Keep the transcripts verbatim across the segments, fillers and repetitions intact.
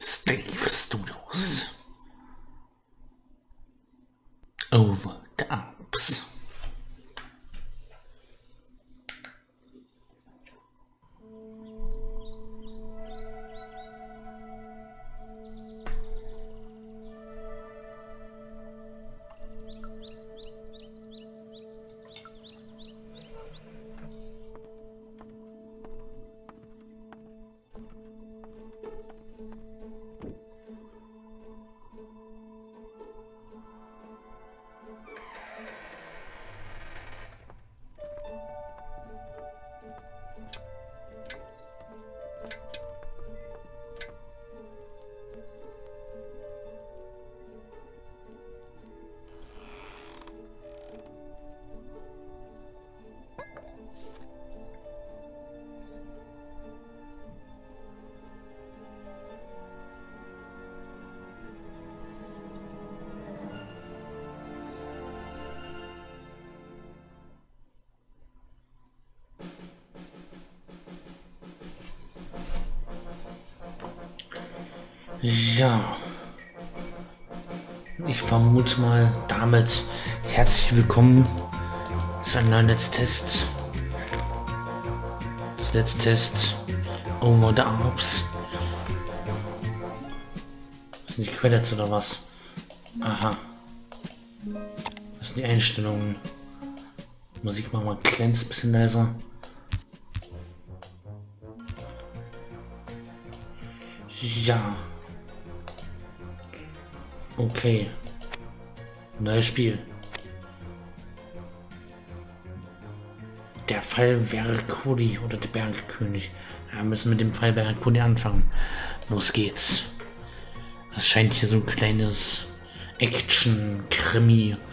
Steve Studios. Over the Alps. Ja, ich vermute mal damit herzlich willkommen zu einem neuen Let's Test. Das Let's Test Over the Alps. Sind die Credits oder was? Aha. Das sind die Einstellungen. Musik machen wir ein kleines bisschen leiser. Ja. Okay. Neues Spiel. Der Fall Veracrudi oder der Bergkönig. Wir müssen mit dem Fall Veracrudi anfangen. Los geht's. Das scheint hier so ein kleines Action-Krimi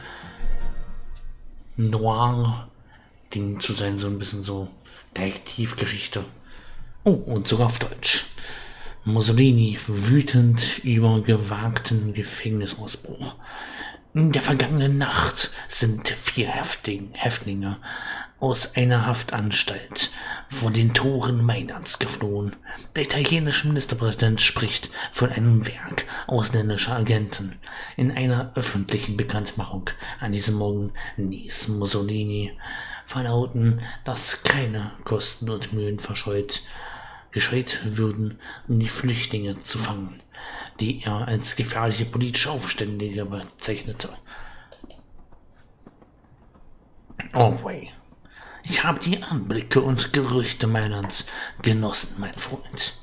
Noir-Ding zu sein. So ein bisschen so Detektivgeschichte. Oh, und sogar auf Deutsch. Mussolini wütend über gewagten Gefängnisausbruch. In der vergangenen Nacht sind vier Häftling, Häftlinge aus einer Haftanstalt vor den Toren Mailands geflohen. Der italienische Ministerpräsident spricht von einem Werk ausländischer Agenten. In einer öffentlichen Bekanntmachung an diesem Morgen ließ Mussolini verlauten, dass keine Kosten und Mühen verscheut gescheut würden, um die Flüchtlinge zu fangen, die er als gefährliche politische Aufständige bezeichnete. Aubrey, ich habe die Anblicke und Gerüchte Mailands genossen, mein Freund.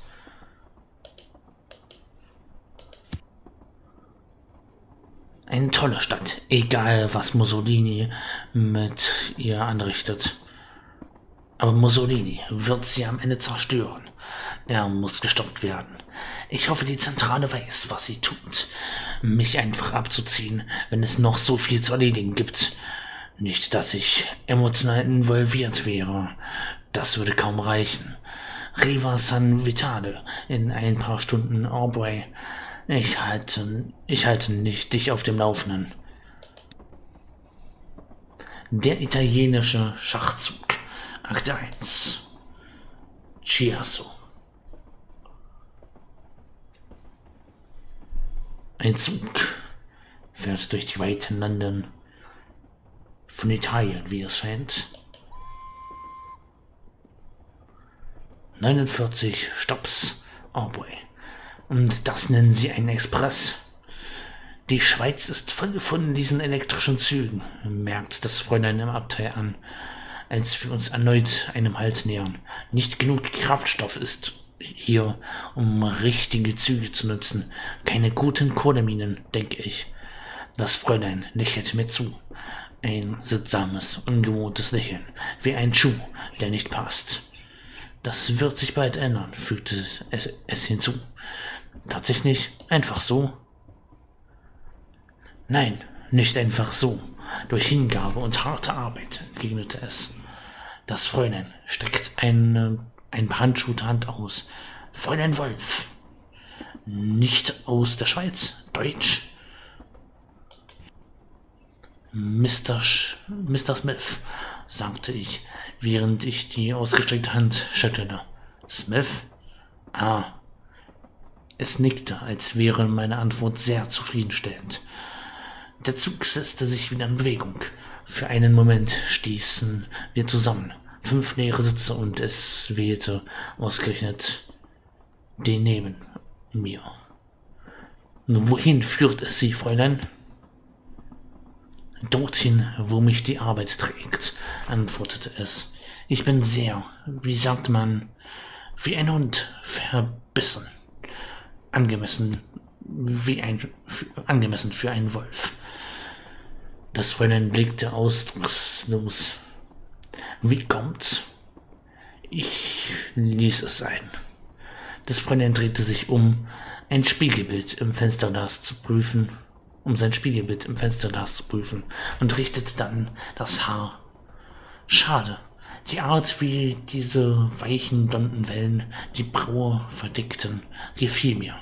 Eine tolle Stadt, egal was Mussolini mit ihr anrichtet. Aber Mussolini wird sie am Ende zerstören. Er muss gestoppt werden. Ich hoffe, die Zentrale weiß, was sie tut. Mich einfach abzuziehen, wenn es noch so viel zu erledigen gibt. Nicht, dass ich emotional involviert wäre. Das würde kaum reichen. Riva San Vitale in ein paar Stunden Aubrey. Ich halte, ich halte nicht dich auf dem Laufenden. Der italienische Schachzug. Akt eins. Chiasso. Ein Zug fährt durch die weiten Landen von Italien, wie es scheint. neunundvierzig Stopps, Aubrey. Und das nennen sie einen Express. Die Schweiz ist voll von diesen elektrischen Zügen, merkt das Fräulein im Abteil an, als wir uns erneut einem Halt nähern. Nicht genug Kraftstoff ist hier, um richtige Züge zu nutzen. Keine guten Kohleminen, denke ich. Das Fräulein lächelt mir zu. Ein sittsames, ungewohntes Lächeln, wie ein Schuh, der nicht passt. Das wird sich bald ändern, fügte es, es hinzu. Tatsächlich einfach so? Nein, nicht einfach so. Durch Hingabe und harte Arbeit, entgegnete es. Das Fräulein streckt eine, ein behandschuhte Hand aus. Fräulein Wolf. Nicht aus der Schweiz. Deutsch. Mister Sch Mister Smith, sagte ich, während ich die ausgestreckte Hand schüttelte. Smith? Ah. Es nickte, als wäre meine Antwort sehr zufriedenstellend. Der Zug setzte sich wieder in Bewegung. Für einen Moment stießen wir zusammen. Fünf leere Sitze und es wehte ausgerechnet den neben mir. Wohin führt es Sie, Fräulein? Dorthin, wo mich die Arbeit trägt, antwortete es. Ich bin sehr, wie sagt man, wie ein Hund verbissen. Angemessen wie ein, für, angemessen für einen Wolf. Das Fräulein blickte ausdruckslos. Wie kommt's? Ich ließ es sein. Das Fräulein drehte sich um, ein Spiegelbild im Fensterglas zu prüfen, um sein Spiegelbild im Fensterglas zu prüfen, und richtete dann das Haar. Schade, die Art, wie diese weichen, blonden Wellen die Braue verdickten, gefiel mir.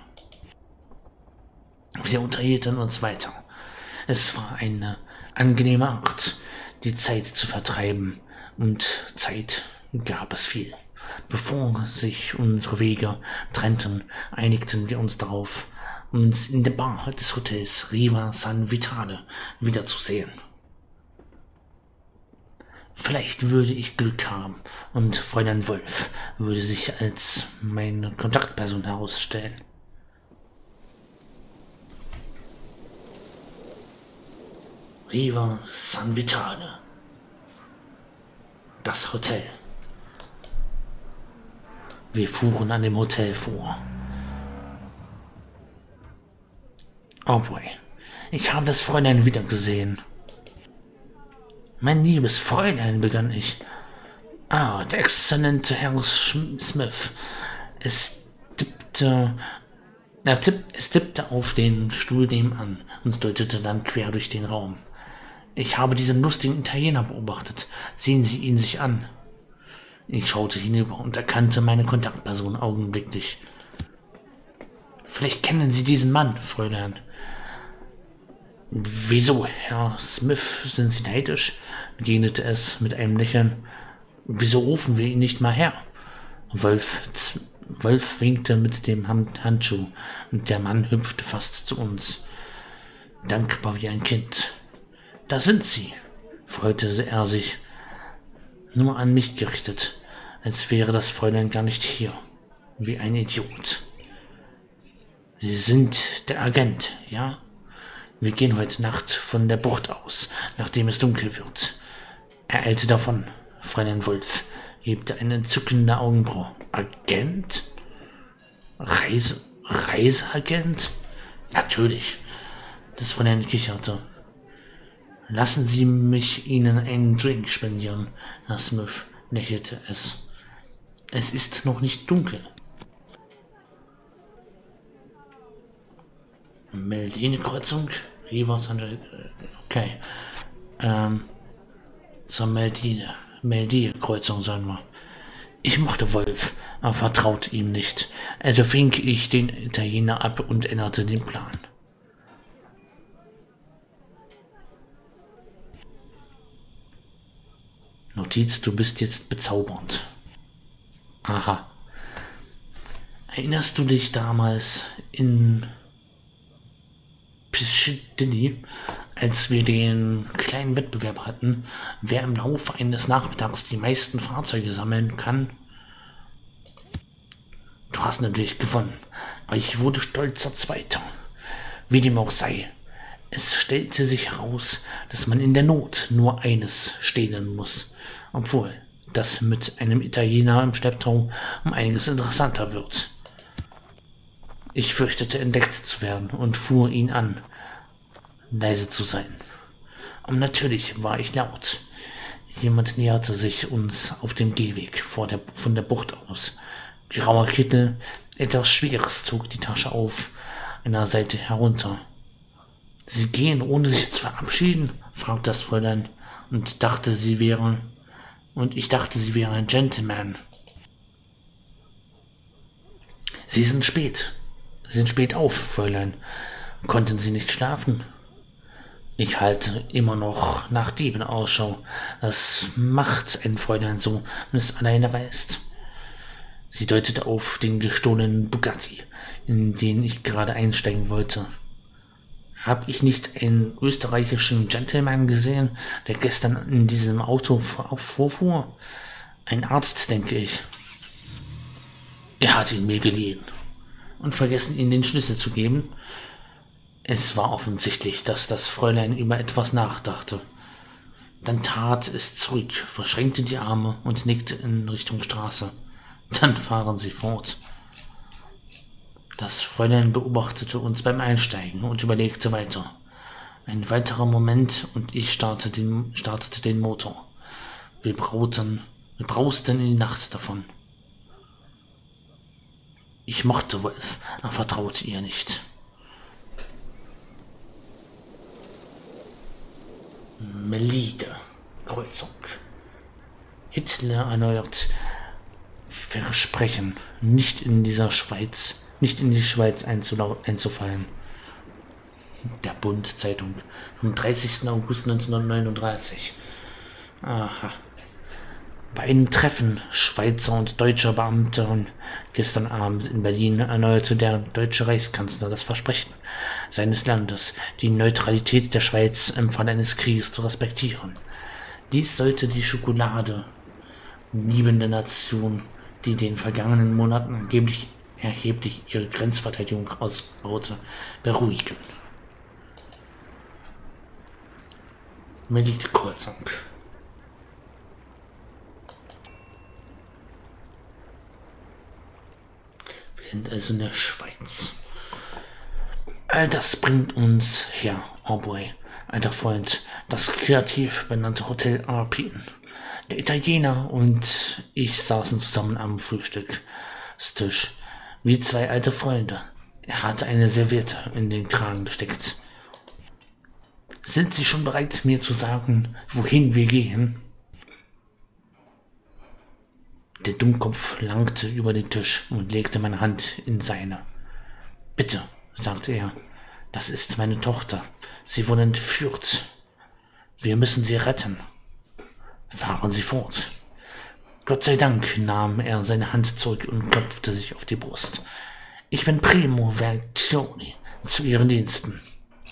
Wir unterhielten uns weiter. Es war eine angenehme Art, die Zeit zu vertreiben, und Zeit gab es viel. Bevor sich unsere Wege trennten, einigten wir uns darauf, uns in der Bar des Hotels Riva San Vitale wiederzusehen. Vielleicht würde ich Glück haben und Fräulein Wolf würde sich als meine Kontaktperson herausstellen. Riva San Vitale. Das Hotel. Wir fuhren an dem Hotel vor. Oh boy, ich habe das Fräulein wiedergesehen. Mein liebes Fräulein, begann ich. Ah, der exzellente Herr Smith. Es tippte, er tipp, es tippte auf den Stuhl nebenan und deutete dann quer durch den Raum. Ich habe diesen lustigen Italiener beobachtet. Sehen Sie ihn sich an. Ich schaute hinüber und erkannte meine Kontaktperson augenblicklich. Vielleicht kennen Sie diesen Mann, Fräulein. Wieso, Herr Smith, sind Sie neidisch? Begegnete es mit einem Lächeln. Wieso rufen wir ihn nicht mal her? Wolf, Wolf winkte mit dem Hand Handschuh und der Mann hüpfte fast zu uns. Dankbar wie ein Kind. Da sind Sie, freute er sich, nur an mich gerichtet, als wäre das Fräulein gar nicht hier, wie ein Idiot. Sie sind der Agent, ja? Wir gehen heute Nacht von der Bucht aus, nachdem es dunkel wird. Er eilte davon. Fräulein Wolf hebte eine entzückende Augenbraue. Agent? Reise, Reiseagent? Natürlich. Das Fräulein kicherte. Lassen Sie mich Ihnen einen Drink spendieren, Herr Smith, lächelte es. Es ist noch nicht dunkel. Meldine-Kreuzung? Riva San... Okay. Ähm... Zur Meldine. Meldine-Kreuzung, sagen wir. Ich mochte Wolf, aber vertraute ihm nicht. Also fing ich den Italiener ab und änderte den Plan. Notiz, du bist jetzt bezaubernd. Aha. Erinnerst du dich damals in Piccadilly, als wir den kleinen Wettbewerb hatten, wer im Laufe eines Nachmittags die meisten Fahrzeuge sammeln kann? Du hast natürlich gewonnen, aber ich wurde stolzer Zweiter. Wie dem auch sei, es stellte sich heraus, dass man in der Not nur eines stehlen muss, obwohl das mit einem Italiener im Schlepptau um einiges interessanter wird. Ich fürchtete, entdeckt zu werden und fuhr ihn an, leise zu sein. Und natürlich war ich laut. Jemand näherte sich uns auf dem Gehweg vor der, von der Bucht aus. Grauer Kittel, etwas Schweres, zog die Tasche auf einer Seite herunter. Sie gehen, ohne sich zu verabschieden? Fragte das Fräulein und dachte, sie wären... Und ich dachte, sie wären ein Gentleman. Sie sind spät. Sie sind spät auf, Fräulein. Konnten Sie nicht schlafen? Ich halte immer noch nach Dieben Ausschau. Das macht ein Fräulein so, wenn es alleine reist. Sie deutete auf den gestohlenen Bugatti, in den ich gerade einsteigen wollte. Hab ich nicht einen österreichischen Gentleman gesehen, der gestern in diesem Auto vorfuhr? Ein Arzt, denke ich. Er hat ihn mir geliehen und vergessen, ihnen den Schlüssel zu geben. Es war offensichtlich, dass das Fräulein über etwas nachdachte. Dann tat es zurück, verschränkte die Arme und nickte in Richtung Straße. Dann fahren sie fort. Das Fräulein beobachtete uns beim Einsteigen und überlegte weiter. Ein weiterer Moment und ich startete den, startete den Motor. Wir brauten, wir brausten in die Nacht davon. Ich mochte Wolf, er vertraute ihr nicht. Melide, Kreuzung. Hitler erneuert Versprechen, nicht in dieser Schweiz, nicht in die Schweiz einzufallen. Der Bund Zeitung vom dreißigsten August neunzehnhundertneununddreißig. Aha. Bei einem Treffen Schweizer und deutscher Beamter gestern Abend in Berlin erneuerte der deutsche Reichskanzler das Versprechen seines Landes, die Neutralität der Schweiz im Fall eines Krieges zu respektieren. Dies sollte die Schokolade liebende Nation, die in den vergangenen Monaten angeblich erheblich ihre Grenzverteidigung ausbaute, beruhigen. Melide Kreuzung. Wir sind also in der Schweiz. All das bringt uns, ja, oh boy, alter Freund, das kreativ benannte Hotel Alpine. Der Italiener und ich saßen zusammen am Frühstückstisch, wie zwei alte Freunde. Er hatte eine Serviette in den Kragen gesteckt. Sind Sie schon bereit, mir zu sagen, wohin wir gehen? Der Dummkopf langte über den Tisch und legte meine Hand in seine. Bitte, sagte er, das ist meine Tochter. Sie wurde entführt. Wir müssen sie retten. Fahren Sie fort. Gott sei Dank nahm er seine Hand zurück und klopfte sich auf die Brust. Ich bin Primo Vercioni, zu Ihren Diensten.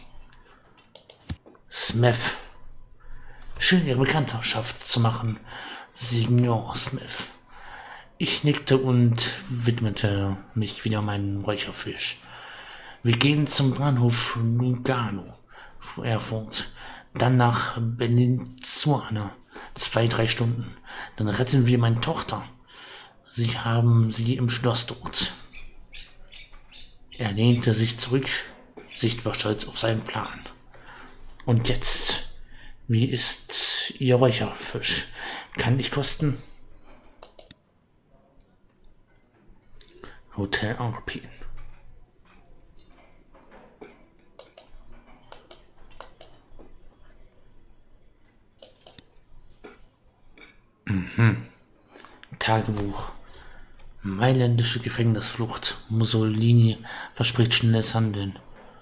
Smith. Schön, Ihre Bekanntschaft zu machen, Signor Smith. Ich nickte und widmete mich wieder meinem Räucherfisch. Wir gehen zum Bahnhof Lugano, fuhr er fort. Dann nach Bellinzona. Zwei, drei Stunden. Dann retten wir meine Tochter. Sie haben sie im Schloss dort. Er lehnte sich zurück, sichtbar stolz auf seinen Plan. Und jetzt, wie ist Ihr Räucherfisch? Kann ich kosten? Hotel Alpine. Mhm. Tagebuch. Mailändische Gefängnisflucht. Mussolini verspricht schnelles Handeln.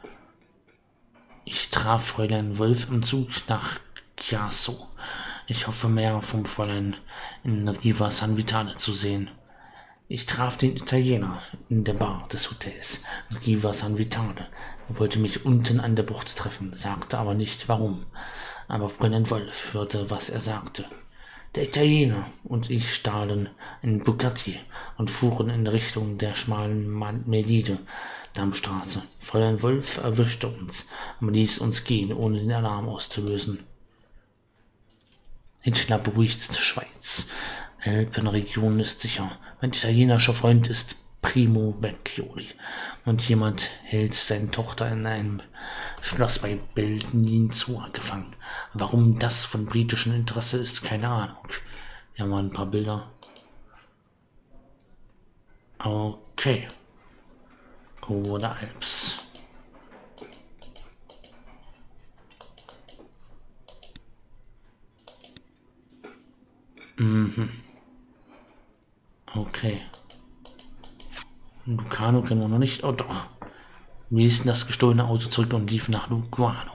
Ich traf Fräulein Wolf im Zug nach Chiasso. Ich hoffe mehr vom Fräulein in Riva San Vitale zu sehen. Ich traf den Italiener in der Bar des Hotels Riva San Vitale. Er wollte mich unten an der Bucht treffen, sagte aber nicht warum. Aber Fräulein Wolf hörte, was er sagte. Der Italiener und ich stahlen einen Bugatti und fuhren in Richtung der schmalen Melide Dammstraße. Fräulein Wolf erwischte uns und ließ uns gehen, ohne den Alarm auszulösen. Hitler beruhigt die Schweiz. Alpenregion ist sicher. Mein italienischer Freund ist Primo Vecchioli und jemand hält seine Tochter in einem Schloss bei Bellinzona gefangen. Warum das von britischem Interesse ist, keine Ahnung. Wir haben mal ein paar Bilder. Okay. Oder Alps. Mhm. Okay. Lucano kennen wir noch nicht. Oh doch. Wir ließen das gestohlene Auto zurück und liefen nach Lugano.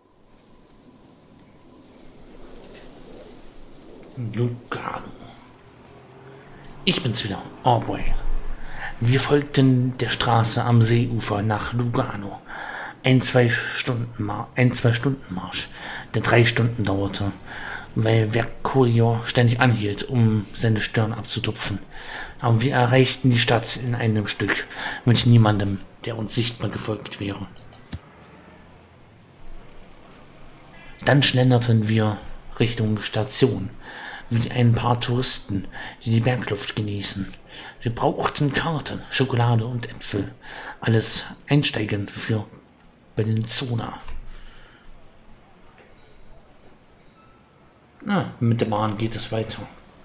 Lugano. Ich bin's wieder, Aubrey. Wir folgten der Straße am Seeufer nach Lugano. Ein, zwei Stunden, Mar ein, zwei Stunden Marsch, der drei Stunden dauerte, weil Vercoglio ständig anhielt, um seine Stirn abzutupfen. Aber wir erreichten die Stadt in einem Stück mit niemandem, der uns sichtbar gefolgt wäre. Dann schlenderten wir Richtung Station, wie ein paar Touristen, die die Bergluft genießen. Wir brauchten Karten, Schokolade und Äpfel. Alles einsteigen für Bellinzona. Ah, mit der Bahn geht es weiter.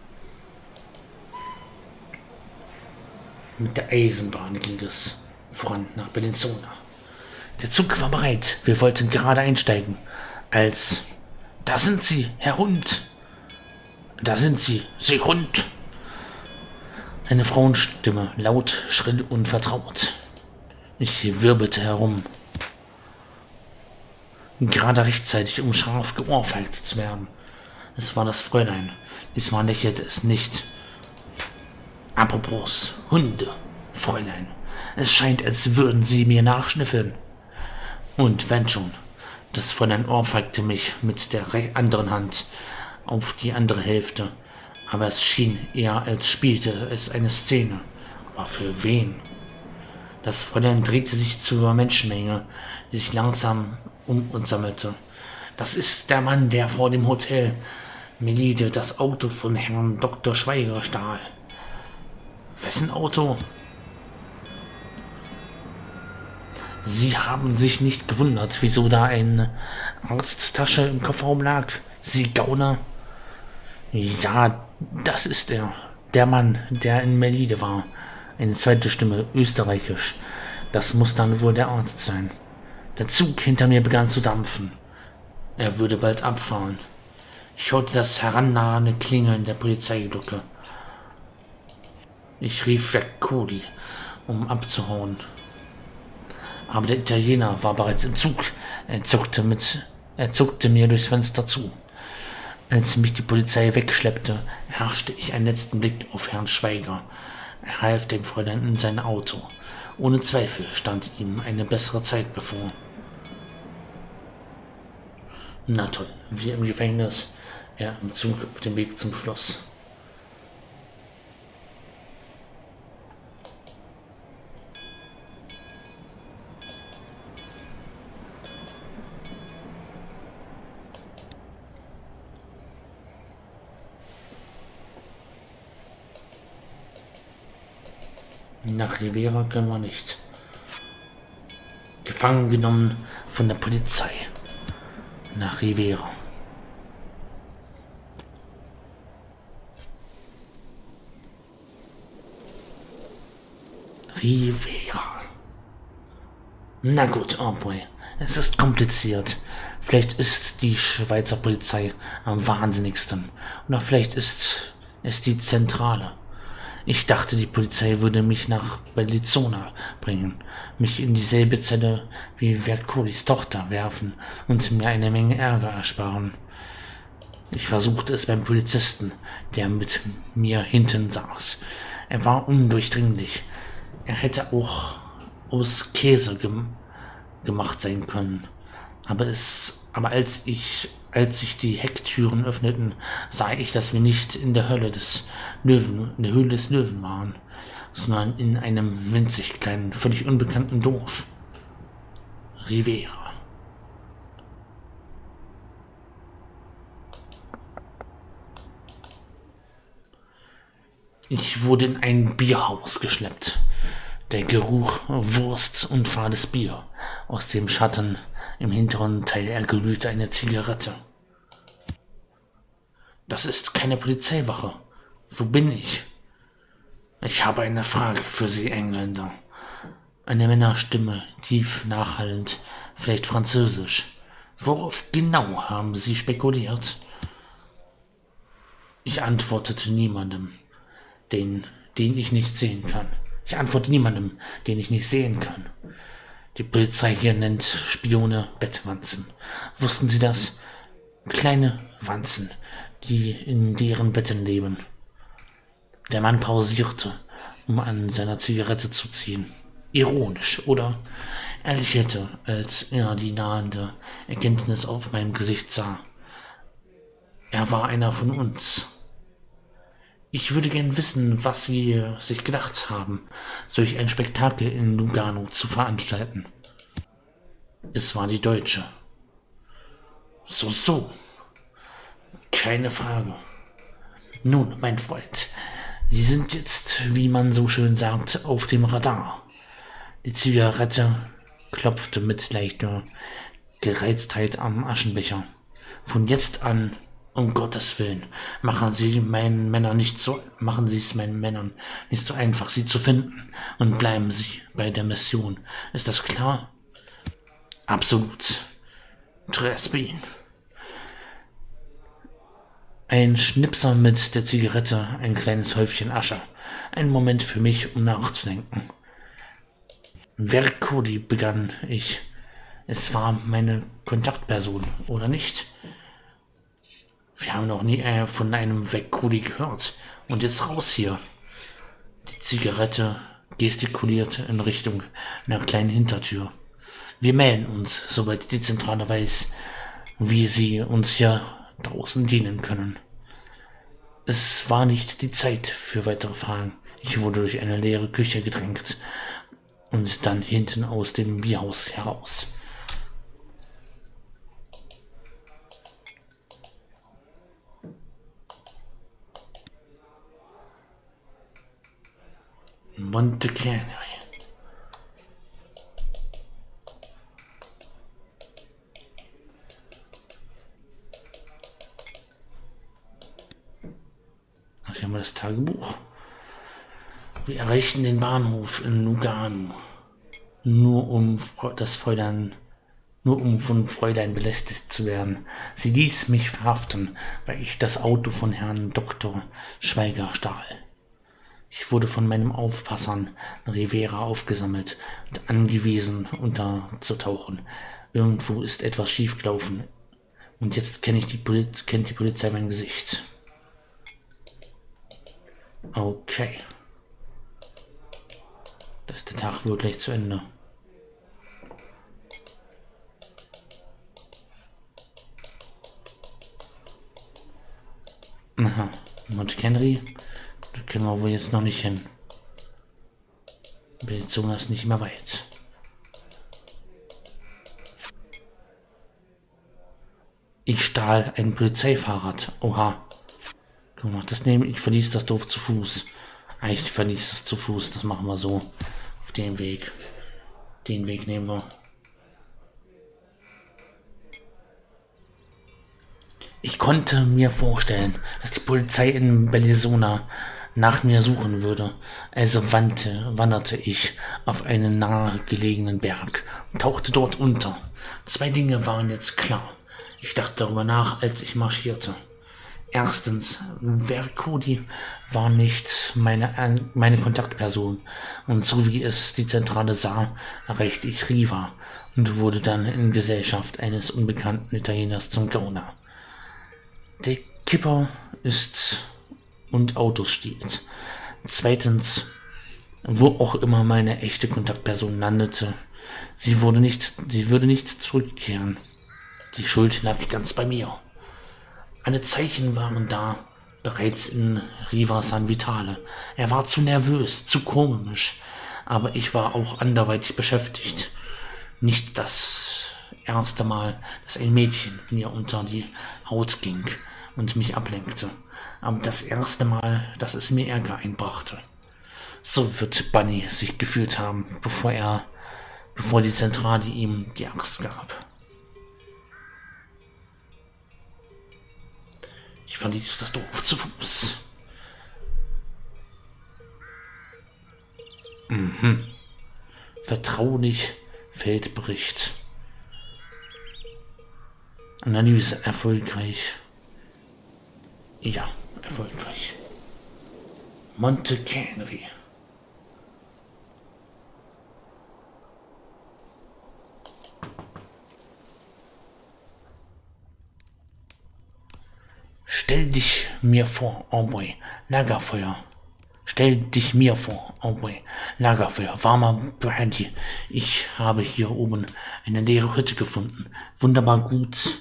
Mit der Eisenbahn ging es voran nach Bellinzona. Der Zug war bereit. Wir wollten gerade einsteigen, als... Da sind Sie, Herr Hund. Da sind Sie, Sie Hund. Eine Frauenstimme, laut, schrill und vertraut. Ich wirbelte herum. Gerade rechtzeitig, um scharf geohrfeigt zu werden. Es war das Fräulein. Diesmal lächelte es nicht. Apropos, Hunde, Fräulein. Es scheint, als würden Sie mir nachschnüffeln. Und wenn schon. Das Fräulein ohrfeigte mich mit der anderen Hand auf die andere Hälfte. Aber es schien eher, als spielte es eine Szene. Aber für wen? Das Fräulein drehte sich zur Menschenmenge, die sich langsam um uns sammelte. Das ist der Mann, der vor dem Hotel Melide das Auto von Herrn Doktor Schweiger stahl. Wessen Auto? Sie haben sich nicht gewundert, wieso da eine Arzttasche im Kofferraum lag. Sie Gauner? Ja, das ist er. Der Mann, der in Melide war. Eine zweite Stimme, österreichisch. Das muss dann wohl der Arzt sein. Der Zug hinter mir begann zu dampfen. Er würde bald abfahren. Ich hörte das herannahende Klingeln der Polizeiglocke. Ich rief Vercogli, um abzuhauen. Aber der Italiener war bereits im Zug. Er zuckte, mit, er zuckte mir durchs Fenster zu. Als mich die Polizei wegschleppte, herrschte ich einen letzten Blick auf Herrn Schweiger. Er half dem Fräulein in sein Auto. Ohne Zweifel stand ihm eine bessere Zeit bevor. Na toll, wir im Gefängnis, er im Zug auf dem Weg zum Schloss. Nach Rivera können wir nicht. Gefangen genommen von der Polizei. Nach Rivera. Rivera. Na gut, Aubrey. Es ist kompliziert. Vielleicht ist die Schweizer Polizei am wahnsinnigsten. Oder vielleicht ist es die Zentrale. Ich dachte, die Polizei würde mich nach Bellinzona bringen, mich in dieselbe Zelle wie Vercoglis Tochter werfen und mir eine Menge Ärger ersparen. Ich versuchte es beim Polizisten, der mit mir hinten saß. Er war undurchdringlich. Er hätte auch aus Käse gem gemacht sein können. Aber es, aber als ich Als sich die Hecktüren öffneten, sah ich, dass wir nicht in der Hölle des Löwen, in der Höhle des Löwen waren, sondern in einem winzig kleinen, völlig unbekannten Dorf. Rivera. Ich wurde in ein Bierhaus geschleppt. Der Geruch Wurst und fades Bier. Aus dem Schatten im hinteren Teil erglühte eine Zigarette. Das ist keine Polizeiwache. Wo bin ich? Ich habe eine Frage für Sie, Engländer. Eine Männerstimme, tief nachhallend, vielleicht französisch. Worauf genau haben Sie spekuliert? Ich antwortete niemandem, den, den ich nicht sehen kann. Ich antworte niemandem, den ich nicht sehen kann. Die Polizei hier nennt Spione Bettwanzen. Wussten Sie das? Kleine Wanzen, die in deren Betten leben. Der Mann pausierte, um an seiner Zigarette zu ziehen. Ironisch, oder? Er lächelte, als er die nahende Erkenntnis auf meinem Gesicht sah. Er war einer von uns. Ich würde gern wissen, was Sie sich gedacht haben, solch ein Spektakel in Lugano zu veranstalten. Es war die Deutsche. So, so. Keine Frage. Nun, mein Freund, Sie sind jetzt, wie man so schön sagt, auf dem Radar. Die Zigarette klopfte mit leichter Gereiztheit am Aschenbecher. Von jetzt an, um Gottes Willen, machen Sie meinen Männern nicht so, machen Sie es meinen Männern nicht so einfach, sie zu finden, und bleiben Sie bei der Mission. Ist das klar? Absolut. Trespin. Ein Schnipser mit der Zigarette, ein kleines Häufchen Asche. Ein Moment für mich, um nachzudenken. Vercodi, begann ich. Es war meine Kontaktperson, oder nicht? Wir haben noch nie äh, von einem Vercodi gehört. Und jetzt raus hier. Die Zigarette gestikulierte in Richtung einer kleinen Hintertür. Wir melden uns, sobald die Zentrale weiß, wie sie uns hier draußen dienen können. Es war nicht die Zeit für weitere Fragen. Ich wurde durch eine leere Küche gedrängt und dann hinten aus dem Bierhaus heraus. Monte Canary. Ach, hier haben wir das Tagebuch. Wir erreichten den Bahnhof in Lugano, nur um das Fräulein, nur um von Fräulein belästigt zu werden. Sie ließ mich verhaften, weil ich das Auto von Herrn Doktor Schweiger stahl. Ich wurde von meinem Aufpassern Rivera aufgesammelt und angewiesen, unterzutauchen. Irgendwo ist etwas schiefgelaufen. Und jetzt kenn ich die Poliz- kennt die Polizei mein Gesicht. Okay. Da ist der Tag wirklich zu Ende. Aha. Monte Canary. Da können wir wohl jetzt noch nicht hin. Wir zogen das nicht mehr weit. Ich stahl ein Polizeifahrrad. Oha. Können wir noch das nehmen? Ich verließ das Dorf zu Fuß. Ich verließ es zu Fuß. Das machen wir so. Auf dem Weg. Den Weg nehmen wir. Ich konnte mir vorstellen, dass die Polizei in Bellinzona nach mir suchen würde. Also wandte, wanderte ich auf einen nahegelegenen Berg und tauchte dort unter. Zwei Dinge waren jetzt klar. Ich dachte darüber nach, als ich marschierte. Erstens, Vercodi war nicht meine, meine Kontaktperson, und so wie es die Zentrale sah, erreichte ich Riva und wurde dann in Gesellschaft eines unbekannten Italieners zum Gauner. Der Kipper ist und Autos stiehlt. Zweitens, wo auch immer meine echte Kontaktperson landete, sie wurde nicht, sie würde nicht zurückkehren. Die Schuld lag ganz bei mir. Alle Zeichen waren da, bereits in Riva San Vitale. Er war zu nervös, zu komisch, aber ich war auch anderweitig beschäftigt. Nicht das erste Mal, dass ein Mädchen mir unter die Haut ging und mich ablenkte, aber das erste Mal, dass es mir Ärger einbrachte. So wird Bunny sich gefühlt haben, bevor er, bevor die Zentrale ihm die Axt gab. Ich verließ das Dorf zu Fuß. Mhm. Vertraulich Feldbericht. Analyse erfolgreich. Ja, erfolgreich. Monte Canary. Stell dich mir vor, Homeboy, Lagerfeuer. Stell dich mir vor, Aubrey. Lagerfeuer, warmer Brandy. Ich habe hier oben eine leere Hütte gefunden. Wunderbar gut.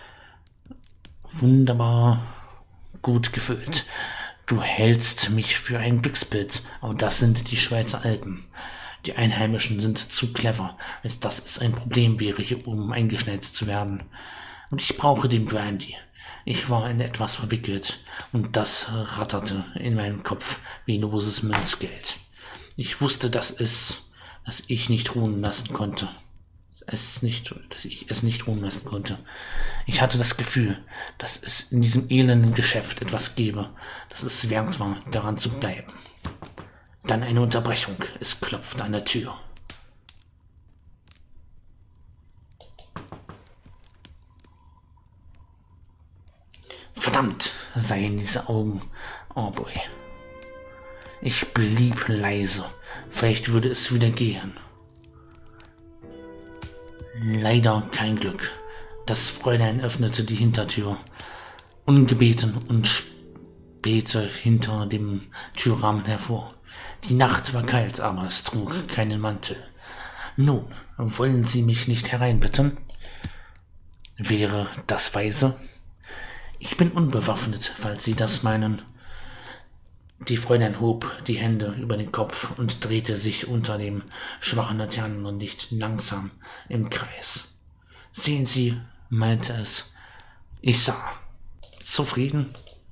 Wunderbar gut gefüllt. Du hältst mich für einen Glückspilz, aber das sind die Schweizer Alpen. Die Einheimischen sind zu clever, als dass es ein Problem wäre, hier oben eingeschneit zu werden. Und ich brauche den Brandy. Ich war in etwas verwickelt und das ratterte in meinem Kopf wie loses Münzgeld. Ich wusste, dass es, dass ich nicht ruhen lassen konnte. Es nicht, dass ich es nicht ruhen lassen konnte. Ich hatte das Gefühl, dass es in diesem elenden Geschäft etwas gäbe, dass es wert war, daran zu bleiben. Dann eine Unterbrechung. Es klopfte an der Tür. Verdammt, seien diese Augen, Aubrey. Ich blieb leise. Vielleicht würde es wieder gehen. Leider kein Glück. Das Fräulein öffnete die Hintertür, ungebeten und spähte hinter dem Türrahmen hervor. Die Nacht war kalt, aber es trug keinen Mantel. Nun, wollen Sie mich nicht hereinbitten? Wäre das weise? Ich bin unbewaffnet, falls Sie das meinen. Die Fräulein hob die Hände über den Kopf und drehte sich unter dem schwachen Laternenlicht langsam im Kreis. Sehen Sie, meinte es. Ich sah. Zufrieden?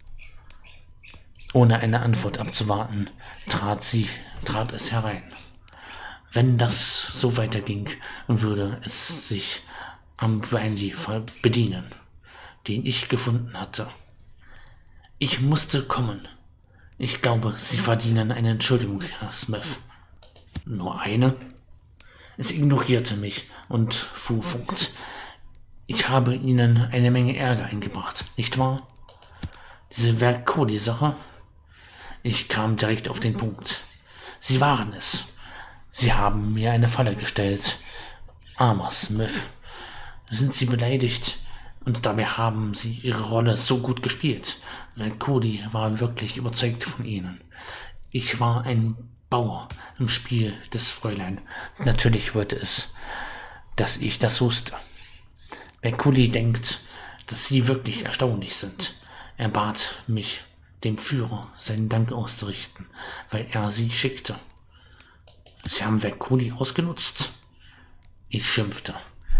Ohne eine Antwort abzuwarten, trat sie, trat es herein. Wenn das so weiterging, würde es sich am Brandy bedienen, den ich gefunden hatte. Ich musste kommen. Ich glaube, Sie verdienen eine Entschuldigung, Herr Smith. Nur eine? Es ignorierte mich und fuhr fort. Ich habe Ihnen eine Menge Ärger eingebracht, nicht wahr? Diese Vercoli-Sache? Ich kam direkt auf den Punkt. Sie waren es. Sie haben mir eine Falle gestellt. Armer Smith. Sind Sie beleidigt? Und dabei haben Sie Ihre Rolle so gut gespielt. Vercoli war wirklich überzeugt von Ihnen. Ich war ein Bauer im Spiel des Fräulein. Natürlich wollte es, dass ich das wusste. Vercoli denkt, dass Sie wirklich erstaunlich sind. Er bat mich, dem Führer seinen Dank auszurichten, weil er Sie schickte. Sie haben Vercoli ausgenutzt. Ich schimpfte.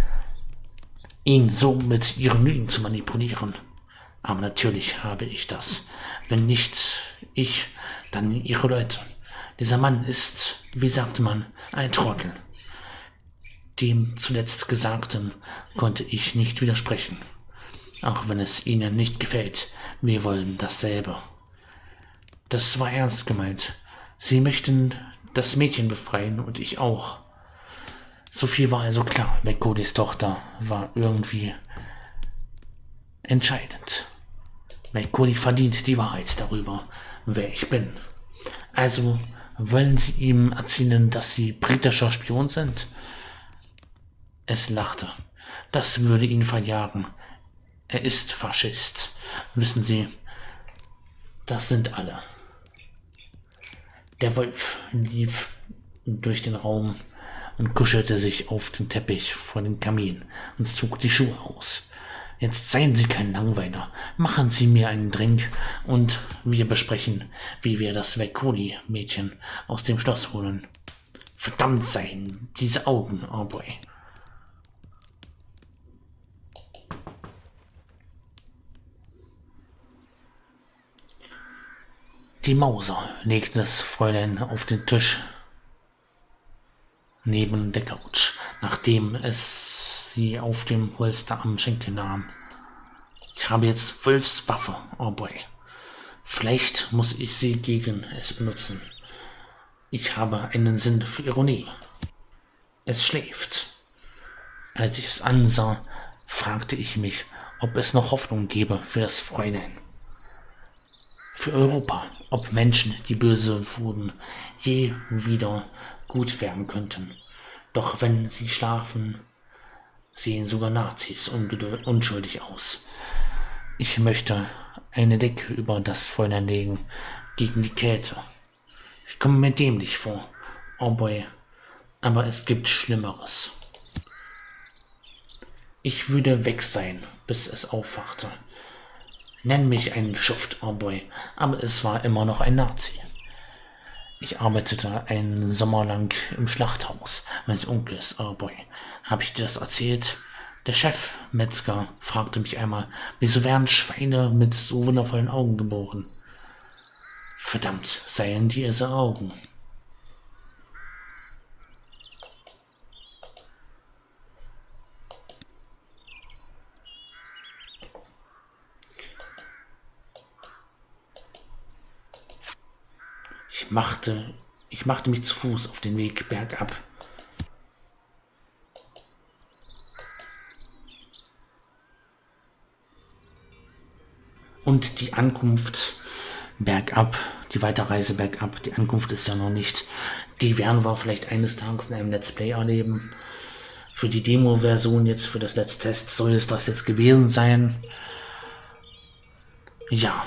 Ihn so mit Ihren Lügen zu manipulieren. Aber natürlich habe ich das. Wenn nicht ich, dann Ihre Leute. Dieser Mann ist, wie sagt man, ein Trottel. Dem zuletzt Gesagten konnte ich nicht widersprechen. Auch wenn es Ihnen nicht gefällt, wir wollen dasselbe. Das war ernst gemeint. Sie möchten das Mädchen befreien und ich auch. So viel war also klar. Vercolis Tochter war irgendwie entscheidend. Vercoli verdient die Wahrheit darüber, wer ich bin. Also wollen Sie ihm erzählen, dass Sie britischer Spion sind? Es lachte. Das würde ihn verjagen. Er ist Faschist. Wissen Sie, das sind alle. Der Wolf lief durch den Raum und kuschelte sich auf den Teppich vor dem Kamin und zog die Schuhe aus. Jetzt seien Sie kein Langweiler. Machen Sie mir einen Drink und wir besprechen, wie wir das Vercoli-Mädchen aus dem Schloss holen. Verdammt seien diese Augen, Aubrey. Die Mauser legte das Fräulein auf den Tisch neben der Couch, nachdem es sie auf dem Holster am Schenkel nahm. Ich habe jetzt Wolfs Waffe, Aubrey. Vielleicht muss ich sie gegen es benutzen. Ich habe einen Sinn für Ironie. Es schläft. Als ich es ansah, fragte ich mich, ob es noch Hoffnung gäbe für das Fräulein. Für Europa, ob Menschen, die böse wurden, je wieder gut werden könnten. Doch wenn sie schlafen, sehen sogar Nazis unschuldig aus. Ich möchte eine Decke über das Fräulein legen, gegen die Kälte. Ich komme mir dämlich vor. Oh boy. Aber es gibt Schlimmeres. Ich würde weg sein, bis es aufwachte. Nenn mich einen Schuft, oh boy, aber es war immer noch ein Nazi. Ich arbeitete einen Sommer lang im Schlachthaus meines Onkels, oh boy. Habe ich dir das erzählt? Der Chef, Metzger, fragte mich einmal, wieso werden Schweine mit so wundervollen Augen geboren? Verdammt, seien diese Augen. Ich machte, ich machte mich zu Fuß auf den Weg bergab. Und die Ankunft bergab, die Weiterreise bergab, die Ankunft ist ja noch nicht. Die werden wir vielleicht eines Tages in einem Let's Play erleben. Für die Demo-Version jetzt, für das Let's Test soll es das jetzt gewesen sein. Ja.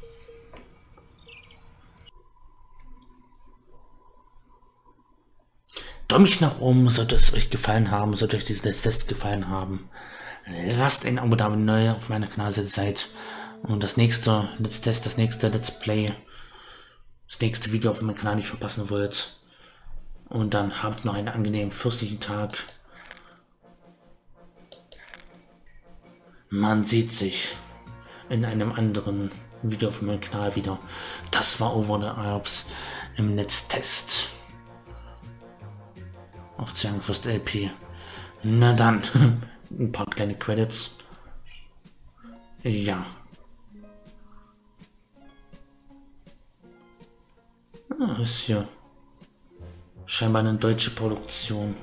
Däumchen nach oben, sollte es euch gefallen haben, sollte euch dieses Let's Test gefallen haben. Lasst ein Abo da, wenn ihr neu auf meiner Kanalseite seid. Und das nächste Let's Test, das nächste Let's Play, das nächste Video auf meinem Kanal nicht verpassen wollt. Und dann habt noch einen angenehmen fürstlichen Tag. Man sieht sich in einem anderen Video auf meinem Kanal wieder. Das war Over the Alps im Let's Test. Auf Zwergenfürst L P. Na dann, ein paar kleine Credits. Ja. Ah, ist hier scheinbar eine deutsche Produktion.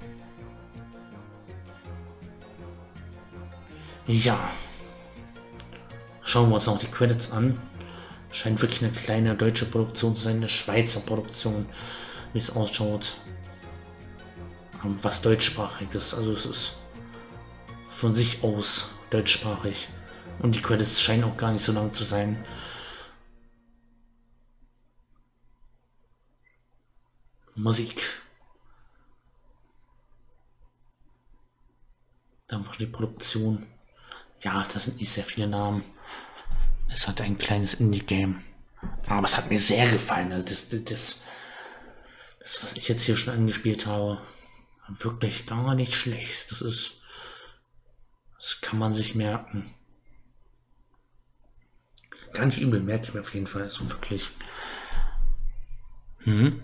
Ja. Schauen wir uns noch die Credits an. Scheint wirklich eine kleine deutsche Produktion zu sein, eine Schweizer Produktion, wie es ausschaut. Was deutschsprachiges, also es ist von sich aus deutschsprachig. Und die Credits scheinen auch gar nicht so lang zu sein. Musik. Dann war die Produktion. Ja, das sind nicht sehr viele Namen. Es hat ein kleines Indie-Game. Aber es hat mir sehr gefallen. Also das, das, das, das, was ich jetzt hier schon angespielt habe, wirklich gar nicht schlecht. Das ist, das kann man sich merken. Gar nicht übel, merke ich mir auf jeden Fall. So wirklich. Hm.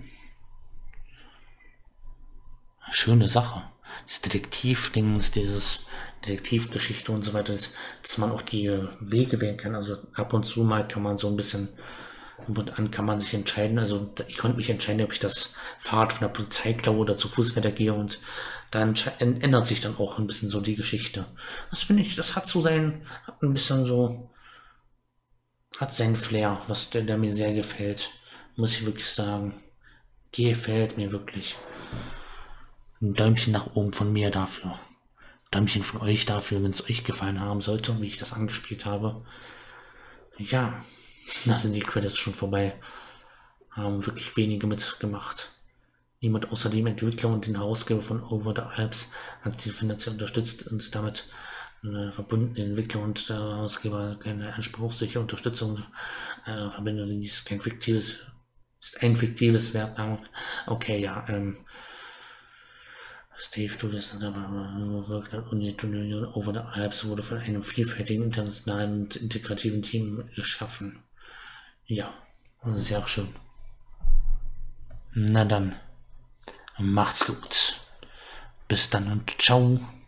Schöne Sache. Das Detektivding, dieses Detektivgeschichte und so weiter, dass, dass man auch die Wege wählen kann. Also ab und zu mal kann man so ein bisschen, und an kann man sich entscheiden. Also ich konnte mich entscheiden, ob ich das Fahrrad von der Polizei klaue oder zu Fuß weitergehe, und dann ändert sich dann auch ein bisschen so die Geschichte. Das finde ich, das hat so sein, hat ein bisschen so, hat seinen Flair, was der, der mir sehr gefällt, muss ich wirklich sagen. Gefällt mir wirklich. Ein Däumchen nach oben von mir dafür. Däumchen von euch dafür, wenn es euch gefallen haben sollte, wie ich das angespielt habe. Ja, da sind die Credits schon vorbei. Haben wirklich wenige mitgemacht. Niemand außer dem Entwickler und den Herausgeber von Over the Alps hat die finanziell unterstützt und damit äh, verbunden. Der Entwickler und der Herausgeber keine anspruchsliche Unterstützung äh, verbinden. Dies ist kein fiktives, ist ein fiktives Wertname. Okay, ja, ähm. Steve Douglas Union Over the Alps wurde von einem vielfältigen, internationalen und integrativen Team geschaffen. Ja, sehr schön. Na dann, macht's gut. Bis dann und ciao.